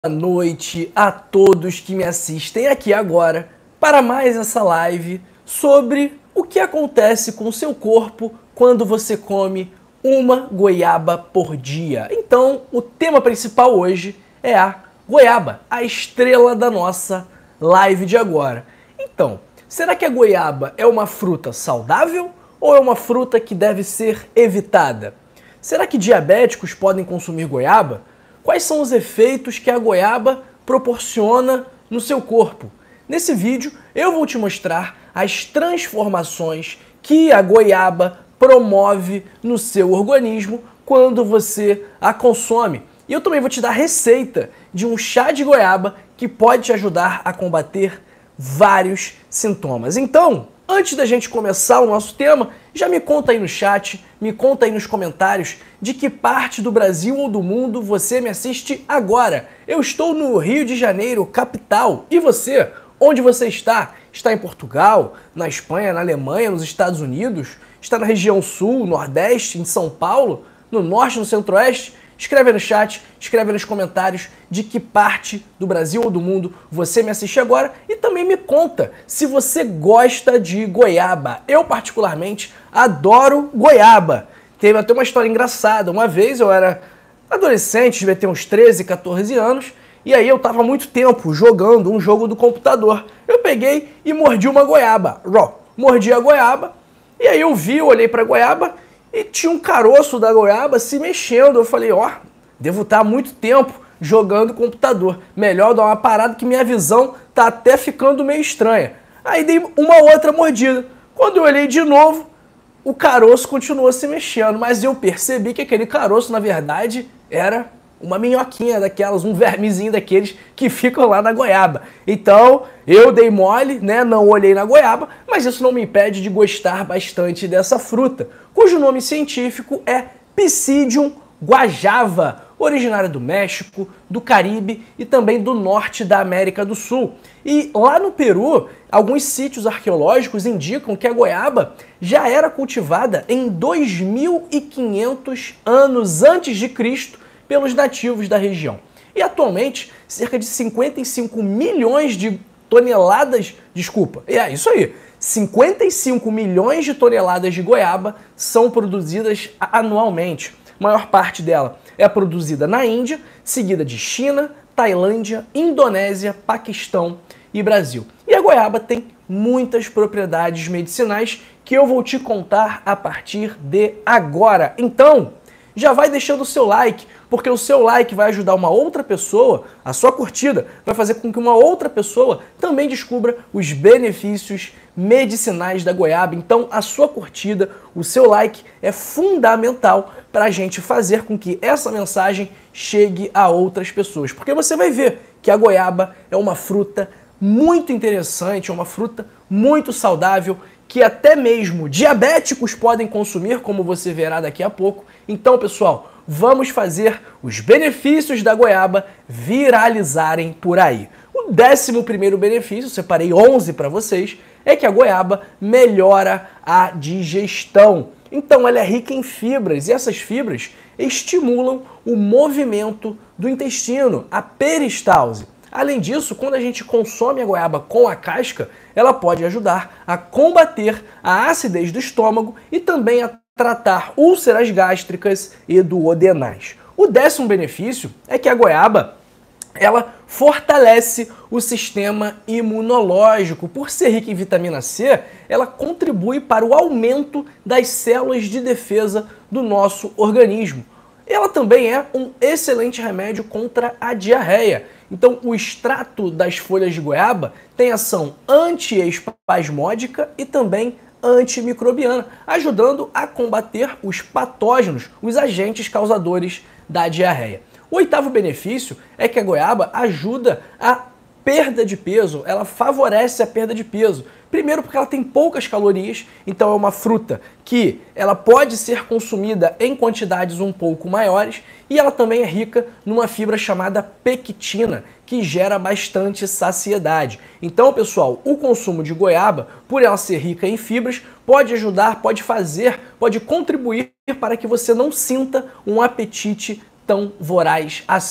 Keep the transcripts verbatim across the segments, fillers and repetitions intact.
Boa noite a todos que me assistem aqui agora para mais essa live sobre o que acontece com o seu corpo quando você come uma goiaba por dia. Então, o tema principal hoje é a goiaba, a estrela da nossa live de agora. Então, será que a goiaba é uma fruta saudável ou é uma fruta que deve ser evitada? Será que diabéticos podem consumir goiaba? Quais são os efeitos que a goiaba proporciona no seu corpo? Nesse vídeo eu vou te mostrar as transformações que a goiaba promove no seu organismo quando você a consome. E eu também vou te dar a receita de um chá de goiaba que pode te ajudar a combater vários sintomas. Então, antes da gente começar o nosso tema, já me conta aí no chat, me conta aí nos comentários de que parte do Brasil ou do mundo você me assiste agora. Eu estou no Rio de Janeiro, capital. E você? Onde você está? Está em Portugal, na Espanha, na Alemanha, nos Estados Unidos? Está na região sul, nordeste, em São Paulo? No norte, no centro-oeste? Escreve aí no chat, escreve aí nos comentários de que parte do Brasil ou do mundo você me assiste agora e também me conta se você gosta de goiaba. Eu, particularmente, adoro goiaba. Teve até uma história engraçada. Uma vez eu era adolescente, devia ter uns treze, quatorze anos, e aí eu tava há muito tempo jogando um jogo do computador. Eu peguei e mordi uma goiaba. Raw. Mordi a goiaba, e aí eu vi, eu olhei pra goiaba, e tinha um caroço da goiaba se mexendo. Eu falei, ó, oh, devo estar há muito tempo jogando computador. Melhor dar uma parada que minha visão tá até ficando meio estranha. Aí dei uma outra mordida. Quando eu olhei de novo, o caroço continuou se mexendo. Mas eu percebi que aquele caroço, na verdade, era uma minhoquinha daquelas, um vermezinho daqueles que ficam lá na goiaba. Então, eu dei mole, né? Não olhei na goiaba, mas isso não me impede de gostar bastante dessa fruta, cujo nome científico é Psidium guajava, originária do México, do Caribe e também do norte da América do Sul. E lá no Peru, alguns sítios arqueológicos indicam que a goiaba já era cultivada em dois mil e quinhentos anos antes de Cristo pelos nativos da região. E atualmente, cerca de cinquenta e cinco milhões de toneladas, desculpa, é isso aí, cinquenta e cinco milhões de toneladas de goiaba são produzidas anualmente. A maior parte dela é produzida na Índia, seguida de China, Tailândia, Indonésia, Paquistão e Brasil. E a goiaba tem muitas propriedades medicinais que eu vou te contar a partir de agora. Então, já vai deixando o seu like, porque o seu like vai ajudar uma outra pessoa, a sua curtida vai fazer com que uma outra pessoa também descubra os benefícios medicinais da goiaba. Então, a sua curtida, o seu like é fundamental para a gente fazer com que essa mensagem chegue a outras pessoas. Porque você vai ver que a goiaba é uma fruta muito interessante, é uma fruta muito saudável, que até mesmo diabéticos podem consumir, como você verá daqui a pouco. Então, pessoal, vamos fazer os benefícios da goiaba viralizarem por aí. O décimo primeiro benefício, separei onze para vocês, é que a goiaba melhora a digestão. Então, ela é rica em fibras e essas fibras estimulam o movimento do intestino, a peristalse. Além disso, quando a gente consome a goiaba com a casca, ela pode ajudar a combater a acidez do estômago e também a tratar úlceras gástricas e duodenais. O décimo benefício é que a goiaba ela fortalece o sistema imunológico. Por ser rica em vitamina C, ela contribui para o aumento das células de defesa do nosso organismo. Ela também é um excelente remédio contra a diarreia. Então, o extrato das folhas de goiaba tem ação anti-espasmódica e também antimicrobiana, ajudando a combater os patógenos, os agentes causadores da diarreia. O oitavo benefício é que a goiaba ajuda a perda de peso, ela favorece a perda de peso. Primeiro porque ela tem poucas calorias, então é uma fruta que ela pode ser consumida em quantidades um pouco maiores e ela também é rica numa fibra chamada pectina, que gera bastante saciedade. Então, pessoal, o consumo de goiaba, por ela ser rica em fibras, pode ajudar, pode fazer, pode contribuir para que você não sinta um apetite tão voraz assim.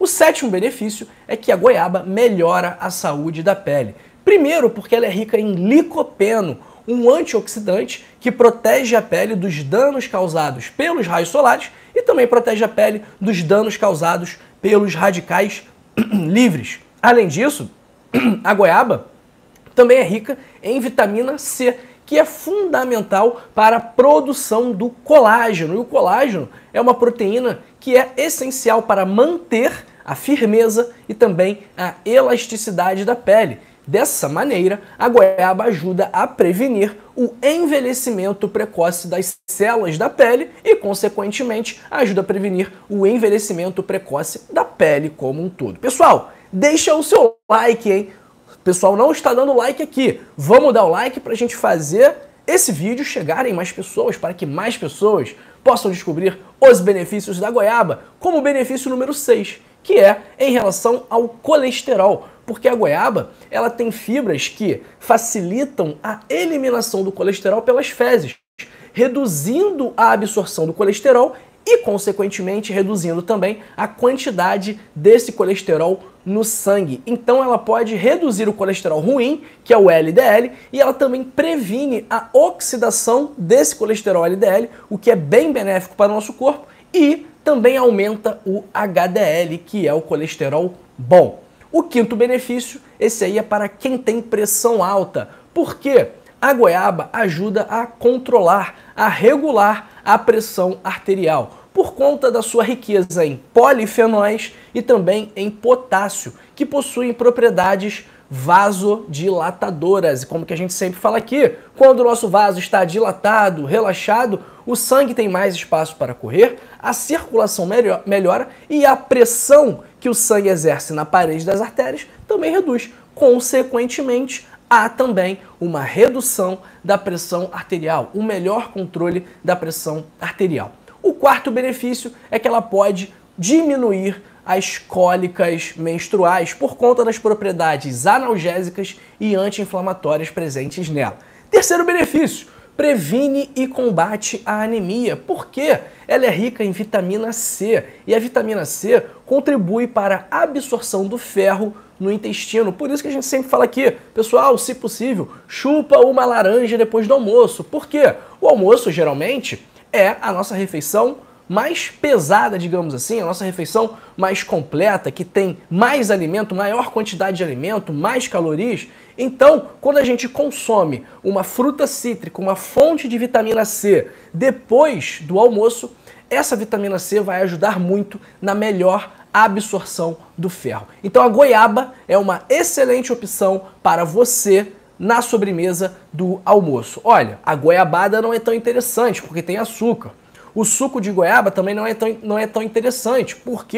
O sétimo benefício é que a goiaba melhora a saúde da pele. Primeiro, porque ela é rica em licopeno, um antioxidante que protege a pele dos danos causados pelos raios solares e também protege a pele dos danos causados pelos radicais livres. Além disso, a goiaba também é rica em vitamina C, que é fundamental para a produção do colágeno. E o colágeno é uma proteína que é essencial para manter a firmeza e também a elasticidade da pele. Dessa maneira, a goiaba ajuda a prevenir o envelhecimento precoce das células da pele e, consequentemente, ajuda a prevenir o envelhecimento precoce da pele como um todo. Pessoal, deixa o seu like, hein? O pessoal não está dando like aqui. Vamos dar o like para a gente fazer esse vídeo chegar em mais pessoas, para que mais pessoas possam descobrir os benefícios da goiaba, como o benefício número seis, que é em relação ao colesterol. Porque a goiaba, ela tem fibras que facilitam a eliminação do colesterol pelas fezes, reduzindo a absorção do colesterol e, consequentemente, reduzindo também a quantidade desse colesterol no sangue. Então ela pode reduzir o colesterol ruim, que é o L D L, e ela também previne a oxidação desse colesterol L D L, o que é bem benéfico para o nosso corpo, e também aumenta o H D L, que é o colesterol bom. O quinto benefício, esse aí é para quem tem pressão alta, porque a goiaba ajuda a controlar, a regular a pressão arterial, por conta da sua riqueza em polifenóis e também em potássio, que possuem propriedades vasodilatadoras. E como que a gente sempre fala aqui, quando o nosso vaso está dilatado, relaxado, o sangue tem mais espaço para correr, a circulação melhora e a pressão que o sangue exerce na parede das artérias também reduz. Consequentemente, há também uma redução da pressão arterial, um melhor controle da pressão arterial. O quarto benefício é que ela pode diminuir as cólicas menstruais por conta das propriedades analgésicas e anti-inflamatórias presentes nela. Terceiro benefício, previne e combate a anemia, porque ela é rica em vitamina C e a vitamina C contribui para a absorção do ferro no intestino. Por isso que a gente sempre fala aqui, pessoal, se possível, chupa uma laranja depois do almoço. Por quê? O almoço, geralmente, é a nossa refeição mais pesada, digamos assim, a nossa refeição mais completa, que tem mais alimento, maior quantidade de alimento, mais calorias. Então, quando a gente consome uma fruta cítrica, uma fonte de vitamina C depois do almoço, essa vitamina C vai ajudar muito na melhor absorção do ferro. Então a goiaba é uma excelente opção para você na sobremesa do almoço. Olha, a goiabada não é tão interessante porque tem açúcar. O suco de goiaba também não é tão, não é tão interessante porque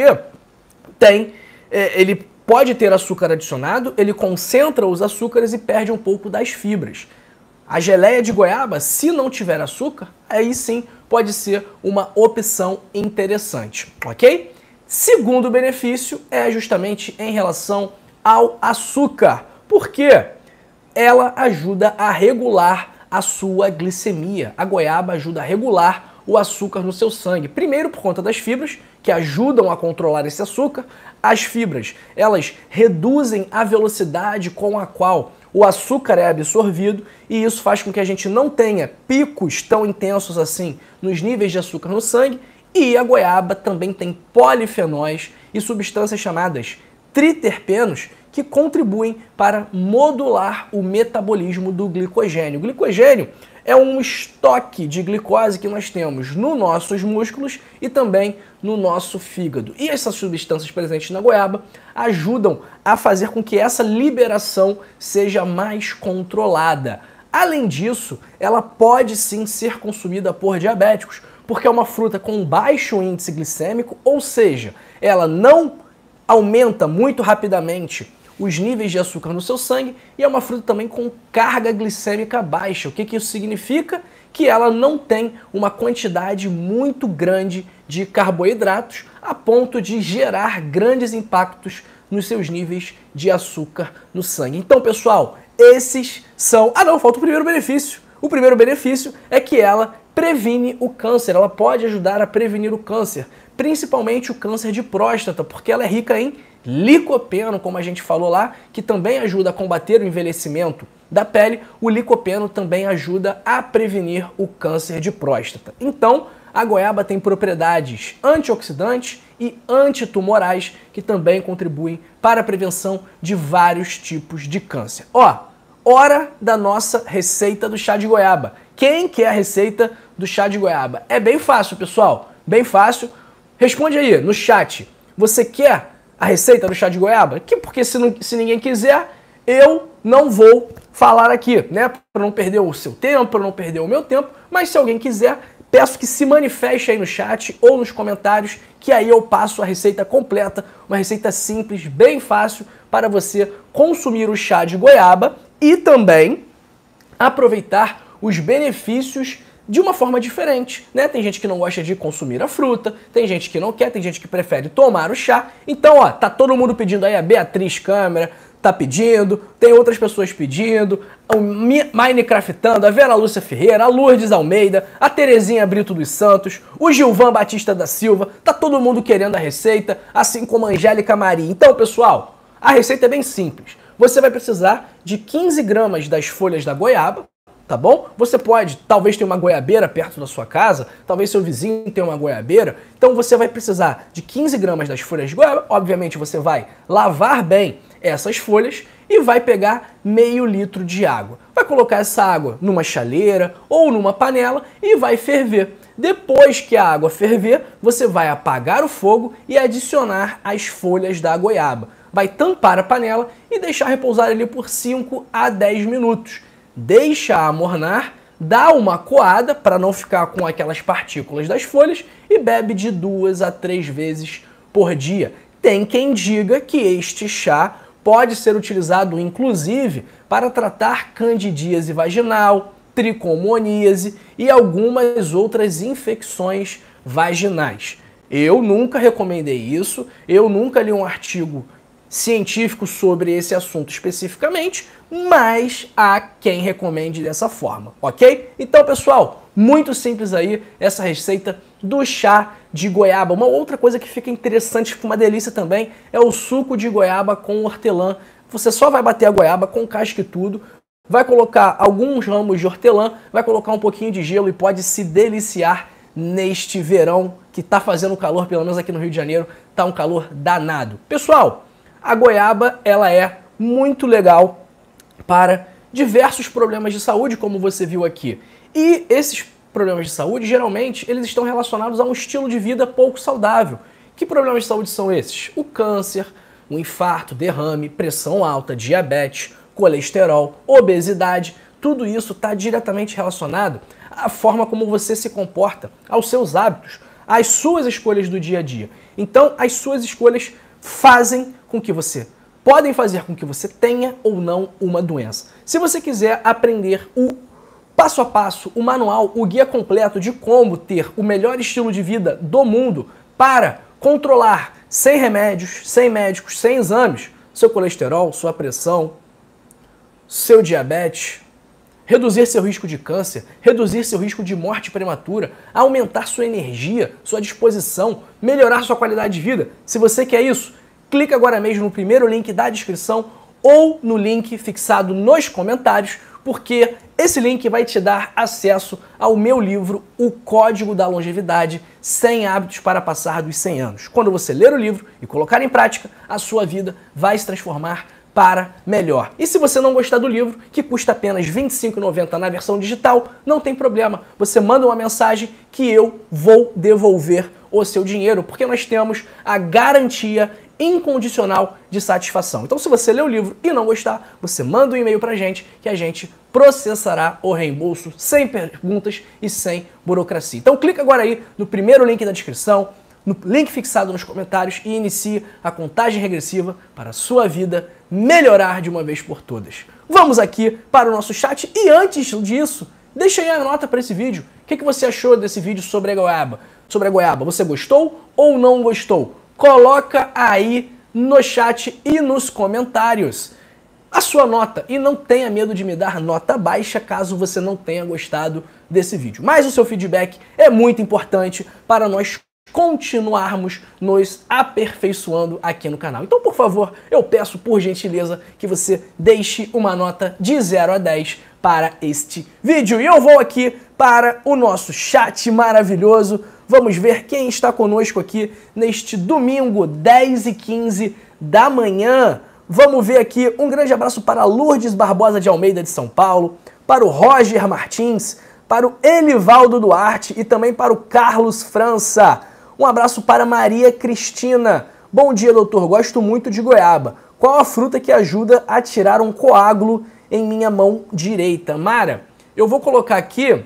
tem, é, ele pode ter açúcar adicionado, ele concentra os açúcares e perde um pouco das fibras. A geleia de goiaba, se não tiver açúcar, aí sim pode ser uma opção interessante, ok? Segundo benefício é justamente em relação ao açúcar, porque ela ajuda a regular a sua glicemia. A goiaba ajuda a regular o açúcar no seu sangue. Primeiro por conta das fibras, que ajudam a controlar esse açúcar. As fibras, elas reduzem a velocidade com a qual o açúcar é absorvido e isso faz com que a gente não tenha picos tão intensos assim nos níveis de açúcar no sangue. E a goiaba também tem polifenóis e substâncias chamadas triterpenos que contribuem para modular o metabolismo do glicogênio. O glicogênio é um estoque de glicose que nós temos nos nossos músculos e também no nosso fígado. E essas substâncias presentes na goiaba ajudam a fazer com que essa liberação seja mais controlada. Além disso, ela pode sim ser consumida por diabéticos, porque é uma fruta com baixo índice glicêmico, ou seja, ela não aumenta muito rapidamente os níveis de açúcar no seu sangue e é uma fruta também com carga glicêmica baixa. O que, que isso significa? Que ela não tem uma quantidade muito grande de carboidratos a ponto de gerar grandes impactos nos seus níveis de açúcar no sangue. Então, pessoal, esses são... Ah, não, falta o primeiro benefício. O primeiro benefício é que ela previne o câncer, ela pode ajudar a prevenir o câncer, principalmente o câncer de próstata, porque ela é rica em licopeno, como a gente falou lá, que também ajuda a combater o envelhecimento da pele. O licopeno também ajuda a prevenir o câncer de próstata. Então, a goiaba tem propriedades antioxidantes e antitumorais que também contribuem para a prevenção de vários tipos de câncer. Ó, hora da nossa receita do chá de goiaba. Quem quer a receita do chá de goiaba? É bem fácil, pessoal, bem fácil. Responde aí no chat. Você quer a receita do chá de goiaba? Que, porque se, não, se ninguém quiser, eu não vou falar aqui, né? Para não perder o seu tempo, para não perder o meu tempo. Mas se alguém quiser, peço que se manifeste aí no chat ou nos comentários, que aí eu passo a receita completa, uma receita simples, bem fácil, para você consumir o chá de goiaba e também aproveitar os benefícios de uma forma diferente, né? Tem gente que não gosta de consumir a fruta, tem gente que não quer, tem gente que prefere tomar o chá. Então, ó, tá todo mundo pedindo aí, a Beatriz Câmara tá pedindo, tem outras pessoas pedindo, o Minecraftando, a Vera Lúcia Ferreira, a Lourdes Almeida, a Terezinha Brito dos Santos, o Gilvan Batista da Silva, tá todo mundo querendo a receita, assim como a Angélica Maria. Então, pessoal, a receita é bem simples. Você vai precisar de quinze gramas das folhas da goiaba, tá bom? Você pode, talvez tenha uma goiabeira perto da sua casa, talvez seu vizinho tenha uma goiabeira, então você vai precisar de quinze gramas das folhas de goiaba. Obviamente você vai lavar bem essas folhas e vai pegar meio litro de água. Vai colocar essa água numa chaleira ou numa panela e vai ferver. Depois que a água ferver, você vai apagar o fogo e adicionar as folhas da goiaba. Vai tampar a panela e deixar repousar ali por cinco a dez minutos. Deixa amornar, dá uma coada para não ficar com aquelas partículas das folhas e bebe de duas a três vezes por dia. Tem quem diga que este chá pode ser utilizado, inclusive, para tratar candidíase vaginal, tricomoníase e algumas outras infecções vaginais. Eu nunca recomendei isso, eu nunca li um artigo científico sobre esse assunto especificamente, mas há quem recomende dessa forma, ok? Então, pessoal, muito simples aí essa receita do chá de goiaba. Uma outra coisa que fica interessante, fica uma delícia também, é o suco de goiaba com hortelã. Você só vai bater a goiaba com casca e tudo, vai colocar alguns ramos de hortelã, vai colocar um pouquinho de gelo e pode se deliciar neste verão que tá fazendo calor, pelo menos aqui no Rio de Janeiro, tá um calor danado. Pessoal, a goiaba, ela é muito legal para diversos problemas de saúde, como você viu aqui. E esses problemas de saúde, geralmente, eles estão relacionados a um estilo de vida pouco saudável. Que problemas de saúde são esses? O câncer, o infarto, derrame, pressão alta, diabetes, colesterol, obesidade. Tudo isso está diretamente relacionado à forma como você se comporta, aos seus hábitos, às suas escolhas do dia a dia. Então, as suas escolhas fazem com que você, podem fazer com que você tenha ou não uma doença. Se você quiser aprender o passo a passo, o manual, o guia completo de como ter o melhor estilo de vida do mundo para controlar, sem remédios, sem médicos, sem exames, seu colesterol, sua pressão, seu diabetes, reduzir seu risco de câncer, reduzir seu risco de morte prematura, aumentar sua energia, sua disposição, melhorar sua qualidade de vida. Se você quer isso, clica agora mesmo no primeiro link da descrição ou no link fixado nos comentários, porque esse link vai te dar acesso ao meu livro, O Código da Longevidade, cem hábitos para passar dos cem anos. Quando você ler o livro e colocar em prática, a sua vida vai se transformar para melhor. E se você não gostar do livro, que custa apenas vinte e cinco reais e noventa centavos na versão digital, não tem problema. Você manda uma mensagem que eu vou devolver o seu dinheiro, porque nós temos a garantia incondicional de satisfação. Então, se você ler o livro e não gostar, você manda um e-mail pra gente que a gente processará o reembolso sem perguntas e sem burocracia. Então, clica agora aí no primeiro link da descrição, no link fixado nos comentários e inicie a contagem regressiva para a sua vida melhorar de uma vez por todas. Vamos aqui para o nosso chat e antes disso, deixa aí a nota para esse vídeo. O que, que você achou desse vídeo sobre a goiaba? Sobre a goiaba, você gostou ou não gostou? Coloca aí no chat e nos comentários a sua nota e não tenha medo de me dar nota baixa caso você não tenha gostado desse vídeo. Mas o seu feedback é muito importante para nós continuarmos nos aperfeiçoando aqui no canal. Então, por favor, eu peço por gentileza que você deixe uma nota de zero a dez para este vídeo. E eu vou aqui para o nosso chat maravilhoso. Vamos ver quem está conosco aqui neste domingo, dez e quinze da manhã. Vamos ver aqui, um grande abraço para Lourdes Barbosa de Almeida de São Paulo, para o Roger Martins, para o Elivaldo Duarte e também para o Carlos França. Um abraço para Maria Cristina. Bom dia, doutor. Gosto muito de goiaba. Qual a fruta que ajuda a tirar um coágulo em minha mão direita? Mara, eu vou colocar aqui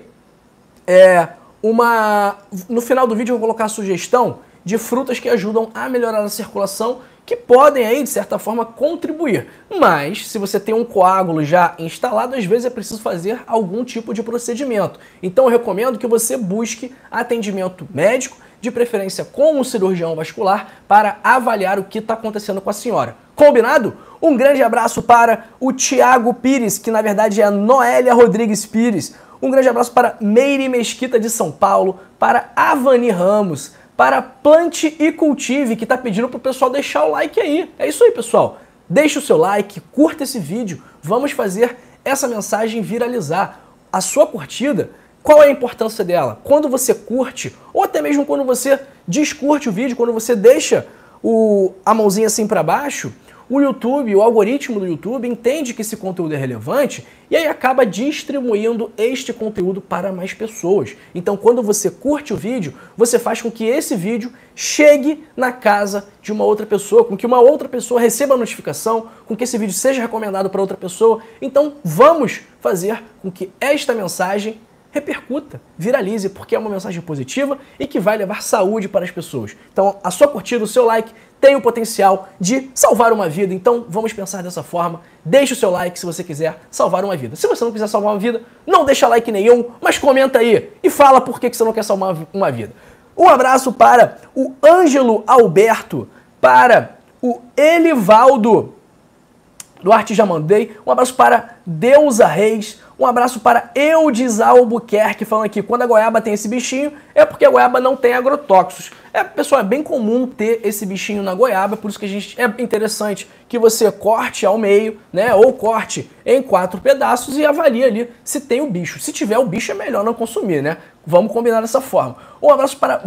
é, uma... No final do vídeo eu vou colocar a sugestão de frutas que ajudam a melhorar a circulação, que podem aí, de certa forma, contribuir. Mas, se você tem um coágulo já instalado, às vezes é preciso fazer algum tipo de procedimento. Então eu recomendo que você busque atendimento médico, de preferência com um cirurgião vascular, para avaliar o que está acontecendo com a senhora. Combinado? Um grande abraço para o Tiago Pires, que na verdade é a Noélia Rodrigues Pires. Um grande abraço para Meire Mesquita de São Paulo, para Avani Ramos, para Plante e Cultive, que está pedindo para o pessoal deixar o like aí. É isso aí, pessoal. Deixe o seu like, curta esse vídeo. Vamos fazer essa mensagem viralizar. A sua curtida, qual é a importância dela? Quando você curte, ou até mesmo quando você descurte o vídeo, quando você deixa o, a mãozinha assim para baixo, o YouTube, o algoritmo do YouTube entende que esse conteúdo é relevante e aí acaba distribuindo este conteúdo para mais pessoas. Então, quando você curte o vídeo, você faz com que esse vídeo chegue na casa de uma outra pessoa, com que uma outra pessoa receba a notificação, com que esse vídeo seja recomendado para outra pessoa. Então, vamos fazer com que esta mensagem repercuta, viralize, porque é uma mensagem positiva e que vai levar saúde para as pessoas. Então, a sua curtida, o seu like tem o potencial de salvar uma vida. Então, vamos pensar dessa forma. Deixe o seu like se você quiser salvar uma vida. Se você não quiser salvar uma vida, não deixa like nenhum, mas comenta aí e fala por que você não quer salvar uma vida. Um abraço para o Ângelo Alberto, para o Elivaldo Duarte, já mandei. Um abraço para Deusa Reis. Um abraço para Eudes Albuquerque, falando aqui, quando a goiaba tem esse bichinho, é porque a goiaba não tem agrotóxicos. É, pessoal, é bem comum ter esse bichinho na goiaba, por isso que a gente, é interessante que você corte ao meio, né, ou corte em quatro pedaços e avalie ali se tem o bicho. Se tiver o bicho, é melhor não consumir, né? Vamos combinar dessa forma. Um abraço para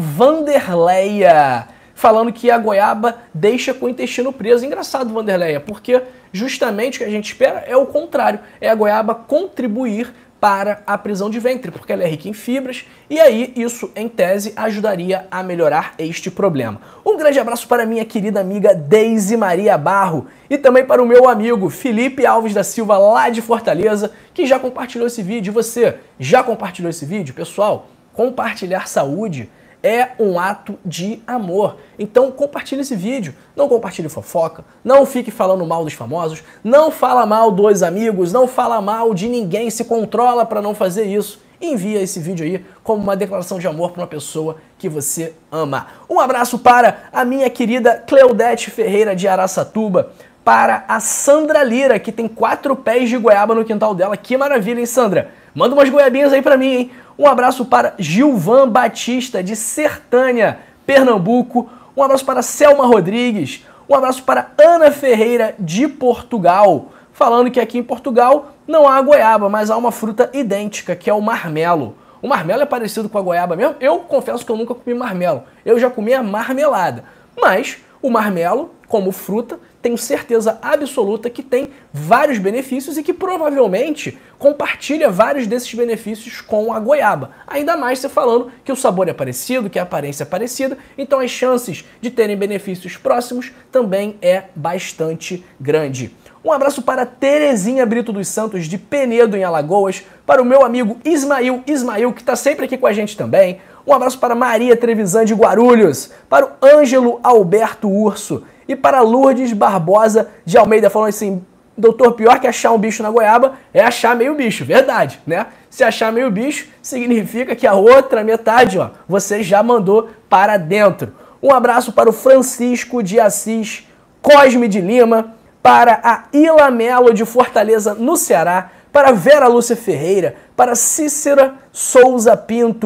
Vanderleia, falando que a goiaba deixa com o intestino preso. Engraçado, Vanderleia, porque justamente o que a gente espera é o contrário, é a goiaba contribuir para a prisão de ventre, porque ela é rica em fibras, e aí isso, em tese, ajudaria a melhorar este problema. Um grande abraço para minha querida amiga Deise Maria Barro, e também para o meu amigo Felipe Alves da Silva, lá de Fortaleza, que já compartilhou esse vídeo. Você já compartilhou esse vídeo? Pessoal, compartilhar saúde é um ato de amor. Então compartilhe esse vídeo, não compartilhe fofoca, não fique falando mal dos famosos, não fala mal dos amigos, não fala mal de ninguém, se controla para não fazer isso. Envia esse vídeo aí como uma declaração de amor para uma pessoa que você ama. Um abraço para a minha querida Cleudete Ferreira de Araçatuba, para a Sandra Lira, que tem quatro pés de goiaba no quintal dela. Que maravilha, hein, Sandra? Manda umas goiabinhas aí para mim, hein? Um abraço para Gilvan Batista, de Sertânia, Pernambuco. Um abraço para Selma Rodrigues. Um abraço para Ana Ferreira, de Portugal, falando que aqui em Portugal não há goiaba, mas há uma fruta idêntica, que é o marmelo. O marmelo é parecido com a goiaba mesmo? Eu confesso que eu nunca comi marmelo. Eu já comi a marmelada. Mas o marmelo, como fruta, tenho certeza absoluta que tem vários benefícios e que provavelmente compartilha vários desses benefícios com a goiaba. Ainda mais você falando que o sabor é parecido, que a aparência é parecida, então as chances de terem benefícios próximos também é bastante grande. Um abraço para Terezinha Brito dos Santos, de Penedo, em Alagoas, para o meu amigo Ismael Ismael, que está sempre aqui com a gente também. Um abraço para Maria Trevisan, de Guarulhos, para o Ângelo Alberto Urso e para Lourdes Barbosa de Almeida, falando assim, doutor, pior que achar um bicho na goiaba é achar meio bicho, verdade, né? Se achar meio bicho, significa que a outra metade, ó, você já mandou para dentro. Um abraço para o Francisco de Assis Cosme de Lima, para a Ila Melo de Fortaleza, no Ceará, para Vera Lúcia Ferreira, para Cícera Souza Pinto,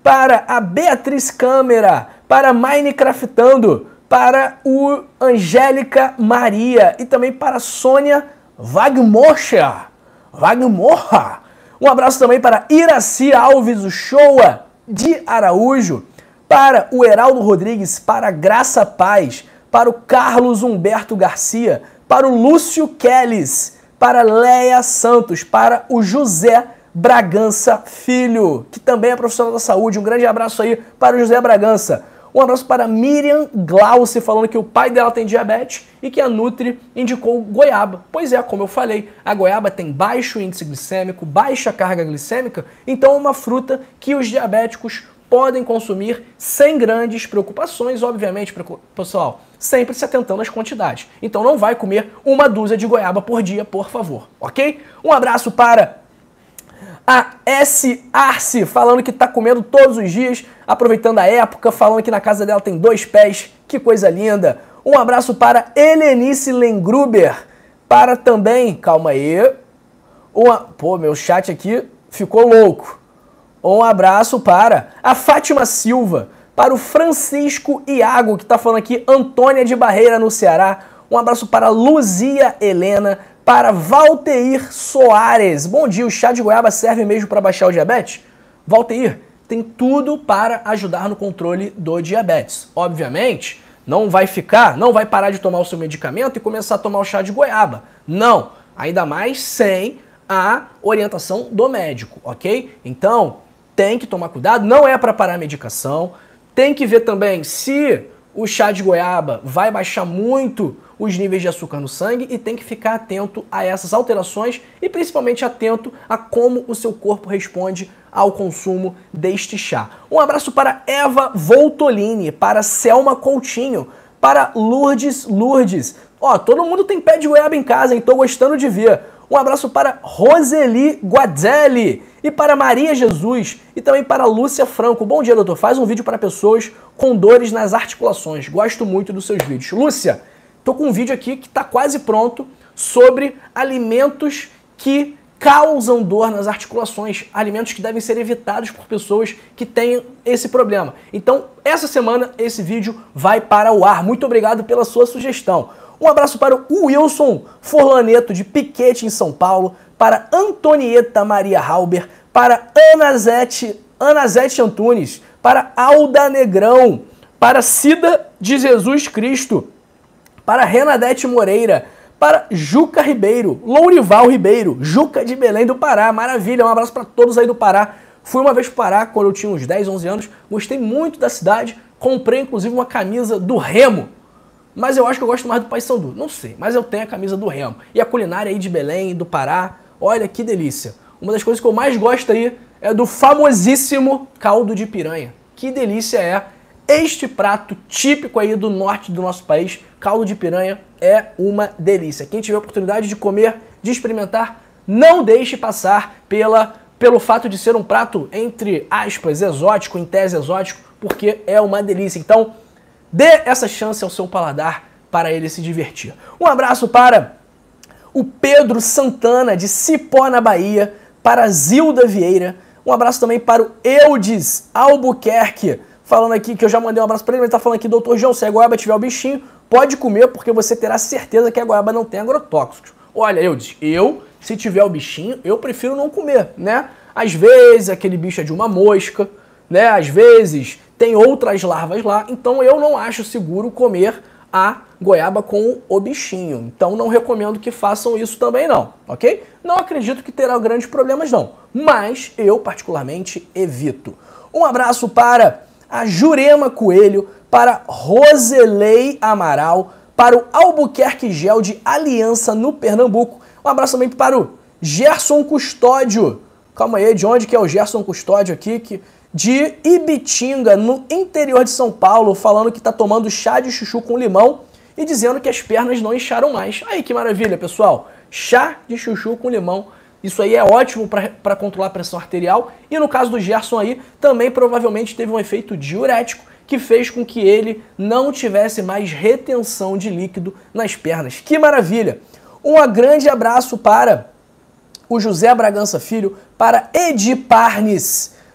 para a Beatriz Câmara, para Minecraftando, para o Angélica Maria e também para a Sônia Wagmorcha. Wagmorcha. Um abraço também para Iraci Alves Uchoa de Araújo, para o Heraldo Rodrigues, para a Graça Paz, para o Carlos Humberto Garcia, para o Lúcio Kellis, para Leia Santos, para o José Bragança Filho, que também é profissional da saúde. Um grande abraço aí para o José Bragança. Um abraço para Miriam Glauce, falando que o pai dela tem diabetes e que a Nutri indicou goiaba. Pois é, como eu falei, a goiaba tem baixo índice glicêmico, baixa carga glicêmica, então é uma fruta que os diabéticos podem consumir sem grandes preocupações, obviamente, pessoal, sempre se atentando às quantidades. Então não vai comer uma dúzia de goiaba por dia, por favor, ok? Um abraço para a S. Arce, falando que tá comendo todos os dias, aproveitando a época, falando que na casa dela tem dois pés, que coisa linda. Um abraço para Helenice Lengruber, para também, calma aí, uma, pô, meu chat aqui ficou louco. Um abraço para a Fátima Silva, para o Francisco Iago, que está falando aqui, Antônia de Barreira, no Ceará. Um abraço para Luzia Helena, para Valteir Soares. Bom dia, o chá de goiaba serve mesmo para baixar o diabetes? Valteir, tem tudo para ajudar no controle do diabetes. Obviamente, não vai ficar, não vai parar de tomar o seu medicamento e começar a tomar o chá de goiaba. Não, ainda mais sem a orientação do médico, ok? Então, tem que tomar cuidado, não é para parar a medicação. Tem que ver também se o chá de goiaba vai baixar muito os níveis de açúcar no sangue e tem que ficar atento a essas alterações e principalmente atento a como o seu corpo responde ao consumo deste chá. Um abraço para Eva Voltolini, para Selma Coutinho, para Lourdes Lourdes. Ó, todo mundo tem pé de goiaba em casa, hein? Tô gostando de ver. Um abraço para Roseli Guazelli e para Maria Jesus e também para Lúcia Franco. Bom dia, doutor. Faz um vídeo para pessoas com dores nas articulações. Gosto muito dos seus vídeos. Lúcia, tô com um vídeo aqui que está quase pronto sobre alimentos que causam dor nas articulações, alimentos que devem ser evitados por pessoas que têm esse problema. Então, essa semana esse vídeo vai para o ar. Muito obrigado pela sua sugestão. Um abraço para o Wilson Forlaneto, de Piquete, em São Paulo, para Antonieta Maria Halber, para Anazete, Anazete Antunes, para Alda Negrão, para Cida de Jesus Cristo, para Renadete Moreira, para Juca Ribeiro, Lourival Ribeiro, Juca de Belém do Pará. Maravilha, um abraço para todos aí do Pará. Fui uma vez para o Pará quando eu tinha uns dez, onze anos, gostei muito da cidade, comprei inclusive uma camisa do Remo, mas eu acho que eu gosto mais do Paysandu, não sei, mas eu tenho a camisa do Remo. E a culinária aí de Belém, do Pará, olha que delícia. Uma das coisas que eu mais gosto aí é do famosíssimo caldo de piranha. Que delícia é este prato típico aí do norte do nosso país. Caldo de piranha é uma delícia. Quem tiver a oportunidade de comer, de experimentar, não deixe passar pela, pelo fato de ser um prato, entre aspas, exótico, em tese exótico, porque é uma delícia. Então, dê essa chance ao seu paladar para ele se divertir. Um abraço para o Pedro Santana, de Cipó, na Bahia, para Zilda Vieira. Um abraço também para o Eudes Albuquerque, falando aqui, que eu já mandei um abraço para ele, ele está falando aqui, doutor João, se a goiaba tiver o bichinho, pode comer, porque você terá certeza que a goiaba não tem agrotóxicos. Olha, Eudes, eu, se tiver o bichinho, eu prefiro não comer, né? Às vezes aquele bicho é de uma mosca, né? Às vezes tem outras larvas lá, então eu não acho seguro comer a goiaba com o bichinho. Então não recomendo que façam isso também não, ok? Não acredito que terá grandes problemas não, mas eu particularmente evito. Um abraço para a Jurema Coelho, para Roselei Amaral, para o Albuquerque Gel de Aliança, no Pernambuco. Um abraço também para o Gerson Custódio. Calma aí, de onde que é o Gerson Custódio aqui? Que... de Ibitinga, no interior de São Paulo, falando que está tomando chá de chuchu com limão e dizendo que as pernas não incharam mais. Aí que maravilha, pessoal. Chá de chuchu com limão. Isso aí é ótimo para controlar a pressão arterial. E no caso do Gerson aí, também provavelmente teve um efeito diurético que fez com que ele não tivesse mais retenção de líquido nas pernas. Que maravilha! Um grande abraço para o José Bragança Filho, para Edi Parnes,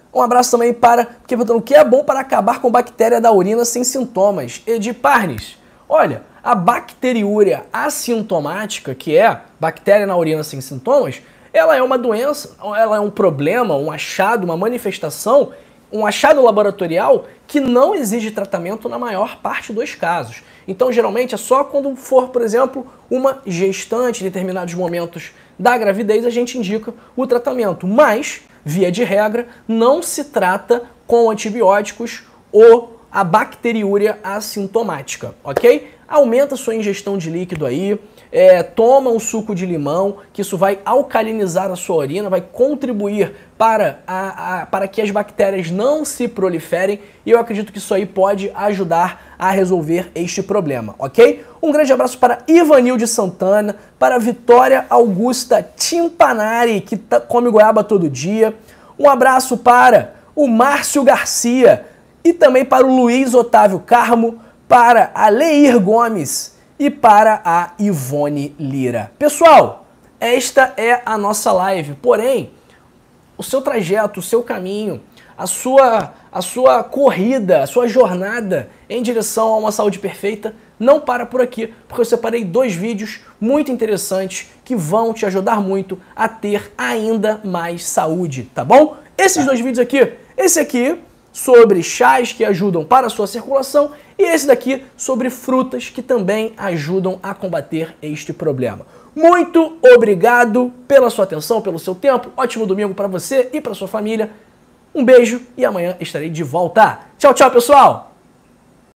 Um abraço também para quem perguntou o que é bom para acabar com bactéria da urina sem sintomas. Edi Parnes, olha, a bacteriúria assintomática, que é bactéria na urina sem sintomas, ela é uma doença, ela é um problema, um achado, uma manifestação, um achado laboratorial que não exige tratamento na maior parte dos casos. Então, geralmente, é só quando for, por exemplo, uma gestante em determinados momentos da gravidez, a gente indica o tratamento. Mas, via de regra, não se trata com antibióticos ou a bacteriúria assintomática, ok? Aumenta a sua ingestão de líquido aí, é, toma um suco de limão, que isso vai alcalinizar a sua urina, vai contribuir para, a, a, para que as bactérias não se proliferem, e eu acredito que isso aí pode ajudar a resolver este problema, ok? Um grande abraço para Ivanilde Santana, para Vitória Augusta Timpanari, que tá, come goiaba todo dia, um abraço para o Márcio Garcia, e também para o Luiz Otávio Carmo, para a Leir Gomes e para a Ivone Lira. Pessoal, esta é a nossa live, porém, o seu trajeto, o seu caminho, a sua, a sua corrida, a sua jornada em direção a uma saúde perfeita não para por aqui, porque eu separei dois vídeos muito interessantes que vão te ajudar muito a ter ainda mais saúde, tá bom? Esses dois vídeos aqui, esse aqui sobre chás que ajudam para a sua circulação e esse daqui sobre frutas que também ajudam a combater este problema. Muito obrigado pela sua atenção, pelo seu tempo. Ótimo domingo para você e para sua família. Um beijo e amanhã estarei de volta. Tchau, tchau, pessoal!